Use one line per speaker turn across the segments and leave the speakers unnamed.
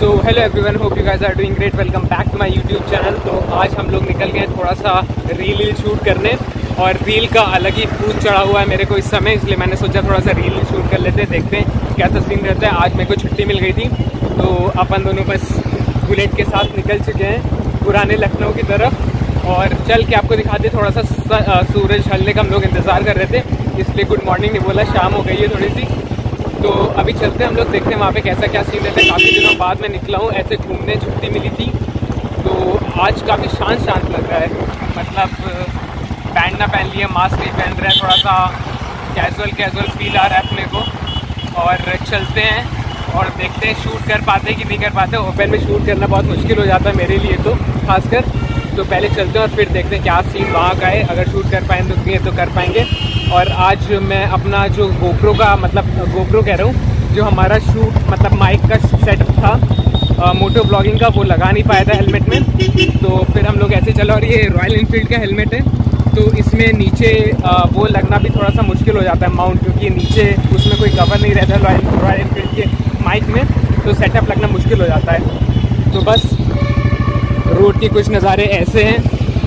So hello everyone, hope you guys are doing great. Welcome back to my YouTube channel. तो आज हम लोग निकल गए थोड़ा सा रील शूट करने, और रील का अलग ही भूत चढ़ा हुआ है मेरे को इस समय, इसलिए मैंने सोचा थोड़ा सा रील शूट कर लेते हैं, देखते हैं कैसा सीन रहता है। आज मेरे को छुट्टी मिल गई थी, तो अपन दोनों बस बुलेट के साथ निकल चुके हैं पुराने लखनऊ की तरफ, और चल के आपको दिखाते थोड़ा सा सूरज ढलने का हम लोग इंतज़ार कर रहे थे, इसलिए गुड मॉर्निंग नहीं बोला, शाम हो गई है थोड़ी सी। तो अभी चलते हैं हम लोग, देखते हैं वहाँ पे कैसा क्या सीन रहता है। काफ़ी दिनों बाद में निकला हूँ ऐसे घूमने, छुट्टी मिली थी, तो आज काफ़ी शांत लग रहा है। मतलब पैंट ना पहन लिया, मास्क नहीं पहन रहे हैं, थोड़ा सा कैजुअल फील आ रहा है अपने को। और चलते हैं और देखते हैं शूट कर पाते कि नहीं कर पाते। ओपन में शूट करना बहुत मुश्किल हो जाता है मेरे लिए तो खासकर। तो पहले चलते हैं और फिर देखते हैं क्या सीन वहाँ का है, अगर शूट कर पाएंगे तो कर पाएंगे। और आज मैं अपना जो गोप्रो का, मतलब गोप्रो कह रहा हूँ, जो हमारा शूट मतलब माइक का सेटअप था मोटो ब्लॉगिंग का, वो लगा नहीं पाया था हेलमेट में, तो फिर हम लोग ऐसे चला। और ये रॉयल इनफील्ड का हेलमेट है, तो इसमें नीचे वो लगना भी थोड़ा सा मुश्किल हो जाता है माउंट, क्योंकि नीचे उसमें कोई कवर नहीं रहता रॉयल इनफील्ड के माइक में, तो सेटअप लगना मुश्किल हो जाता है। तो बस रोड के कुछ नज़ारे ऐसे हैं।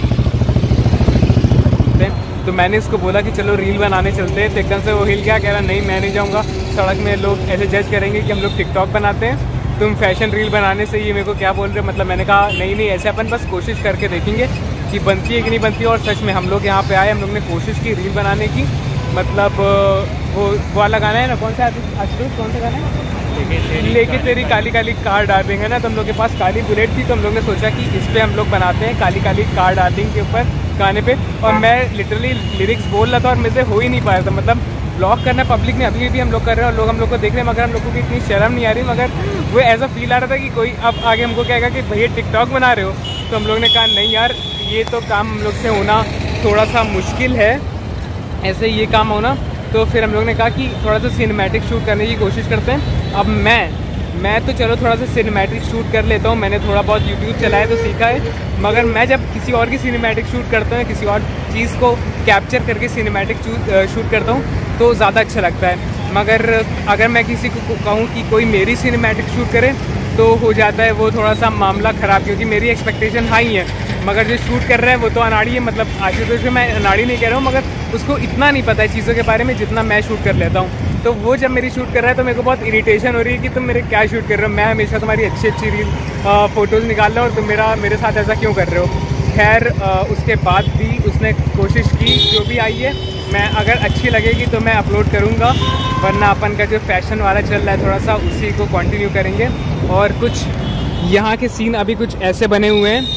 तो मैंने इसको बोला कि चलो रील बनाने चलते हैं, तो एकदम से वो हिल गया, कह रहा नहीं मैं नहीं जाऊँगा, सड़क में लोग ऐसे जज करेंगे कि हम लोग टिकटॉक बनाते हैं, तुम फैशन रील बनाने से ये मेरे को क्या बोल रहे हो। मतलब मैंने कहा नहीं ऐसे अपन बस कोशिश करके देखेंगे कि बनती है कि नहीं बनती है। और सच में हम लोग यहाँ पे आए, हम लोग ने कोशिश की रील बनाने की। मतलब वो वाला गाना है ना, कौन सा आशुतोष, कौन सा गाना है, लेके तेरी काली काली कार डार्लिंग है ना, तो हम लोग के पास काली बुलेट थी, तो हम लोग ने सोचा कि इस पर हम लोग बनाते हैं काली काली कार डार्लिंग के ऊपर गाने पे। और मैं लिटरली लिरिक्स बोल रहा था और मेरे से हो ही नहीं पाया था। मतलब ब्लॉग करना पब्लिक में अभी भी हम लोग कर रहे हैं और लोग हम लोग को देख रहे हैं, मगर हम लोग को भी इतनी शर्म नहीं आ रही। मगर वो ऐसा फील आ रहा था कि कोई अब आगे हमको कहेगा कि भैया टिकटॉक बना रहे हो, तो हम लोग ने कहा नहीं यार, ये तो काम हम लोग से होना थोड़ा सा मुश्किल है, ऐसे ये काम होना। तो फिर हम लोग ने कहा कि थोड़ा सा सिनेमैटिक शूट करने की कोशिश करते हैं। अब मैं तो चलो थोड़ा सा सिनेमैटिक शूट कर लेता हूँ, मैंने थोड़ा बहुत यूट्यूब चलाया तो सीखा है, मगर मैं जब किसी और की सिनेमैटिक शूट करता हूँ, किसी और चीज़ को कैप्चर करके सिनेमैटिक शूट करता हूँ तो ज़्यादा अच्छा लगता है। मगर अगर मैं किसी को कहूँ कि कोई मेरी सिनेमैटिक शूट करे, तो हो जाता है वो थोड़ा सा मामला ख़राब, क्योंकि मेरी एक्सपेक्टेशन हाई है, मगर जो शूट कर रहा है वो तो अनाड़ी है। मतलब आशुतोष से मैं अनाड़ी नहीं कह रहा हूँ, मगर उसको इतना नहीं पता है चीज़ों के बारे में जितना मैं शूट कर लेता हूँ। तो वो जब मेरी शूट कर रहा है तो मेरे को बहुत इरिटेशन हो रही है कि तुम मेरे क्या शूट कर रहे हो, मैं हमेशा तुम्हारी अच्छी रील फ़ोटोज़ निकाल रहा हूँ और तुम मेरे साथ ऐसा क्यों कर रहे हो। खैर उसके बाद भी उसने कोशिश की, जो भी आई है मैं अगर अच्छी लगेगी तो मैं अपलोड करूँगा, वरना अपन का जो फैशन वाला चल रहा है थोड़ा सा उसी को कंटिन्यू करेंगे। और कुछ यहाँ के सीन अभी कुछ ऐसे बने हुए हैं,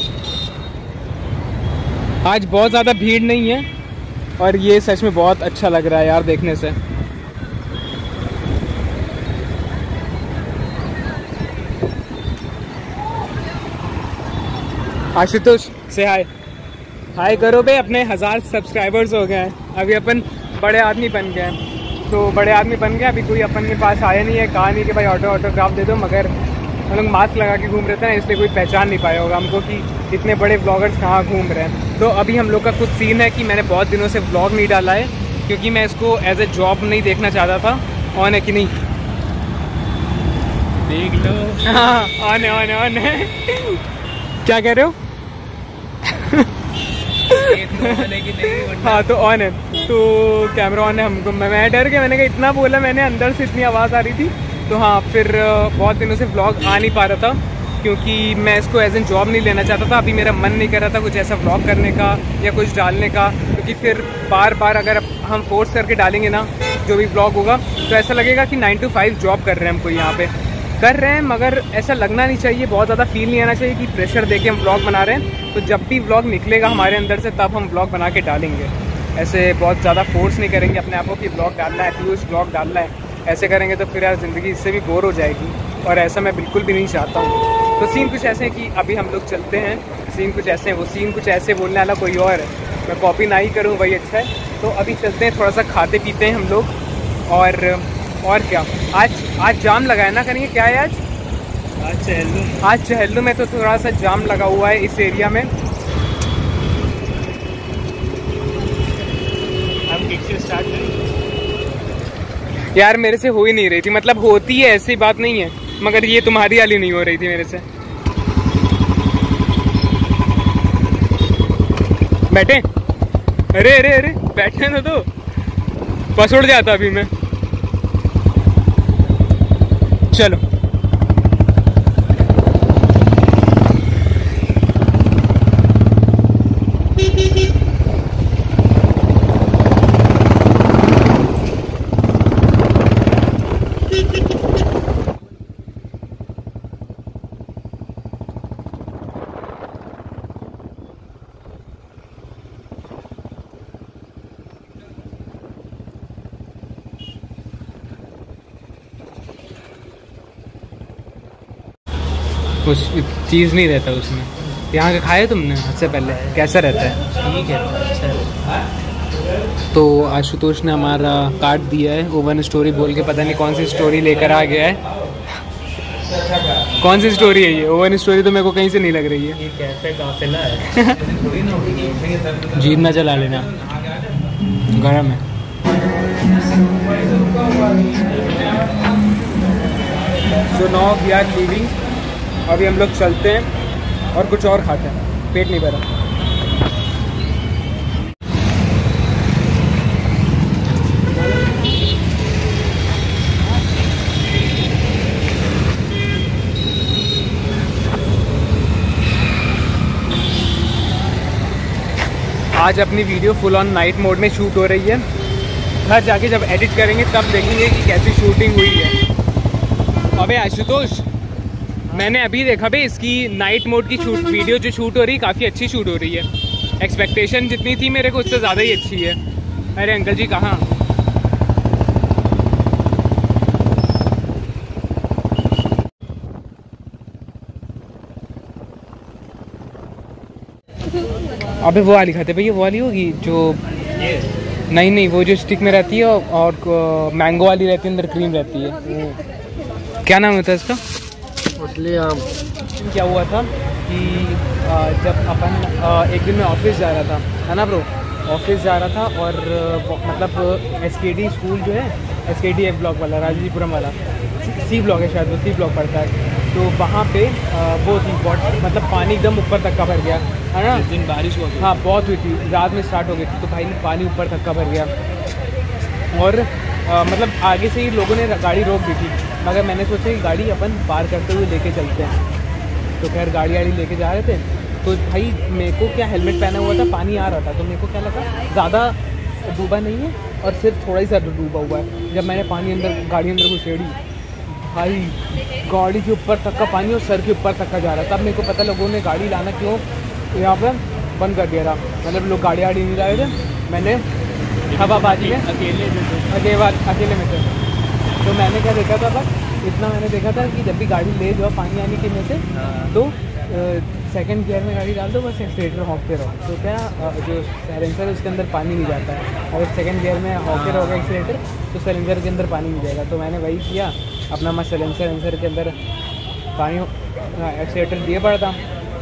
आज बहुत ज़्यादा भीड़ नहीं है और ये सच में बहुत अच्छा लग रहा है यार देखने से। आशुतोष से हाय करो भाई, अपने 1000 सब्सक्राइबर्स हो गए हैं, अभी अपन बड़े आदमी बन गए हैं। तो बड़े आदमी बन गए, अभी कोई अपन के पास आया नहीं है, कहा नहीं कि भाई ऑटोग्राफ दे दो, मगर हम लोग मास्क लगा के घूम रहे थे ना, इसलिए कोई पहचान नहीं पाया होगा हमको कि इतने बड़े ब्लॉगर्स कहाँ घूम रहे हैं। तो अभी हम लोग का कुछ सीन है कि मैंने बहुत दिनों से ब्लॉग नहीं डाला है, क्योंकि मैं इसको एज ए जॉब नहीं देखना चाहता था। ऑन है कि नहीं देख लो। हाँ ऑन है क्या कह रहे हो? हाँ तो ऑन है, तो कैमरा ऑन है। हमको मैं डर गया, मैंने कहा इतना बोला मैंने, अंदर से इतनी आवाज़ आ रही थी। तो हाँ फिर बहुत दिनों से व्लॉग आ नहीं पा रहा था, क्योंकि मैं इसको एज एन जॉब नहीं लेना चाहता था। अभी मेरा मन नहीं कर रहा था कुछ ऐसा व्लॉग करने का या कुछ डालने का, क्योंकि फिर बार अगर हम फोर्स करके डालेंगे ना जो भी व्लॉग होगा, तो ऐसा लगेगा कि 9 to 5 जॉब कर रहे हैं, हमको यहाँ पे कर रहे हैं, मगर ऐसा लगना नहीं चाहिए, बहुत ज़्यादा फील नहीं आना चाहिए कि प्रेशर देके हम व्लॉग बना रहे हैं। तो जब भी व्लॉग निकलेगा हमारे अंदर से, तब हम व्लॉग बना के डालेंगे। ऐसे बहुत ज़्यादा फोर्स नहीं करेंगे अपने आप को कि व्लॉग डालना है, फ्यूज व्लॉग डालना है। ऐसे करेंगे तो फिर यार ज़िंदगी इससे भी बोर हो जाएगी, और ऐसा मैं बिल्कुल भी नहीं चाहता हूँ। तो सीन कुछ ऐसे हैं कि अभी हम लोग चलते हैं, सीन कुछ ऐसे हैं, वो सीन कुछ ऐसे बोलने वाला कोई और है, मैं कॉपी ना ही करूँ वही अच्छा है। तो अभी चलते हैं, थोड़ा सा खाते पीते हैं हम लोग। और क्या, आज जाम लगा है ना, करेंगे क्या है आज चहल्लू में तो थोड़ा सा जाम लगा हुआ है इस एरिया में। हम किक से स्टार्ट करें यार, मेरे से हो ही नहीं रही थी, मतलब होती है ऐसी बात नहीं है, मगर ये तुम्हारी वाली नहीं हो रही थी मेरे से। बैठे? अरे अरे अरे बैठने दो तो, बस उड़ जाता अभी मैं। चलो कुछ चीज़ नहीं रहता उसमें। यहाँ का खाया तुमने इससे पहले? कैसा रहता है?
ठीक है, अच्छा।
तो आशुतोष ने हमारा कार्ड दिया है, ओवन स्टोरी बोल के, पता नहीं कौन सी स्टोरी लेकर आ गया है। कौन सी स्टोरी है ये? ओवन स्टोरी तो मेरे को कहीं से नहीं लग रही है।
ये कैफे काफिला है।
जीप ना चला लेना, गरम है। So now we are leaving. अभी हम लोग चलते हैं और कुछ और खाते हैं, पेट नहीं भरा। आज अपनी video full on night mode में शूट हो रही है। घर जाके जब एडिट करेंगे तब देखेंगे कि कैसी शूटिंग हुई है। अबे आशुतोष, मैंने अभी देखा भाई इसकी नाइट मोड की वीडियो जो शूट हो रही है काफ़ी अच्छी शूट हो रही है। एक्सपेक्टेशन जितनी थी मेरे को उससे ज़्यादा ही अच्छी है। अरे अंकल जी कहाँ? अबे वो वाली खाते भैया, वो वाली होगी जो नहीं वो जो स्टिक में रहती है और मैंगो वाली रहती है, अंदर क्रीम रहती है। क्या नाम होता है इसका?
मछली आम।
क्या हुआ था कि जब अपन एक दिन मैं ऑफिस जा रहा था, है ना ब्रो, ऑफिस जा रहा था और मतलब SKD स्कूल जो है, SKD F ब्लॉक वाला, राजीपुरम वाला, C ब्लॉक है शायद, वो C ब्लॉक पड़ता है। तो वहाँ पे वो थी मतलब पानी एकदम ऊपर तक का भर गया, है ना।
दिन बारिश हुआ।
हाँ बहुत हुई थी, रात में स्टार्ट हो गई थी, तो भाई पानी ऊपर तक का भर गया। और मतलब आगे से ही लोगों ने गाड़ी रोक दी थी, मगर मैंने सोचा कि गाड़ी अपन पार करते हुए लेके चलते हैं। तो खैर गाड़ी लेके जा रहे थे, तो भाई मेरे को क्या हेलमेट पहना हुआ था, पानी आ रहा था, तो मेरे को क्या लगा ज़्यादा डूबा नहीं है और सिर्फ थोड़ा ही सा डूबा हुआ है। जब मैंने गाड़ी अंदर घुसेड़ी, भाई गाड़ी के ऊपर तक का पानी और सर के ऊपर तक का जा रहा था। तब मेरे को पता लोगों ने गाड़ी लाना क्यों यहाँ पर बंद कर दिया था, मतलब लोग गाड़ी नहीं लाए थे। मैंने हवाबाजी में अकेले में थे, तो मैंने क्या देखा था, बस इतना मैंने देखा था कि जब भी गाड़ी ले जाओ पानी आने के में से, तो सेकंड गियर में गाड़ी डाल दो, बस एक्सीलेटर हॉकते रहो, तो क्या जो साइलेंसर है उसके अंदर पानी नहीं जाता है। अगर सेकंड गियर में हॉकते रहोगे एक्सीलेटर, तो साइलेंसर के अंदर पानी नहीं जाएगा। तो मैंने वही किया, अपना मैं साइलेंसर के अंदर पानी एक्सीलेटर दिए पड़ा था।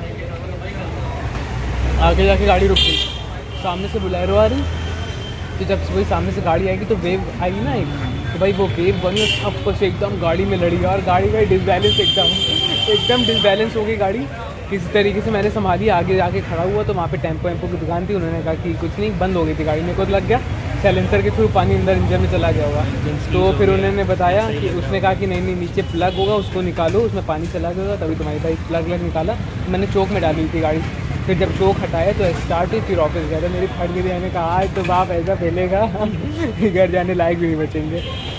आगे जाके गाड़ी रुक गई, सामने से बोलेरो आ रही, तो जब वही सामने से गाड़ी आएगी तो वेव आएगी ना एक, तो भाई वो वेव बनी और सब कुछ एकदम गाड़ी में लड़ी और गाड़ी का डिसबैलेंस एकदम डिसबैलेंस हो गई गाड़ी। किसी तरीके से मैंने संभाली, आगे जाके खड़ा हुआ, तो वहाँ पे टेम्पो की दुकान थी, उन्होंने कहा कि कुछ नहीं, बंद हो गई थी गाड़ी। मेरे को तो लग गया साइलेंसर के थ्रू पानी अंदर इंजन में चला गया होगा। तो फिर उन्होंने बताया कि उसने कहा कि नहीं नीचे प्लग होगा, उसको निकालो, उसमें पानी चला गया होगा, तभी तुम्हारी भाई प्लग निकाला। मैंने चौक में डाली थी गाड़ी, फिर जब चौक हटाया तो स्टार्ट हुई, फिर ऑफिस गया था। मेरी फट गई, मैंने कहा आज तो बाप ऐसा फैलेगा घर जाने लायक भी नहीं बचेंगे।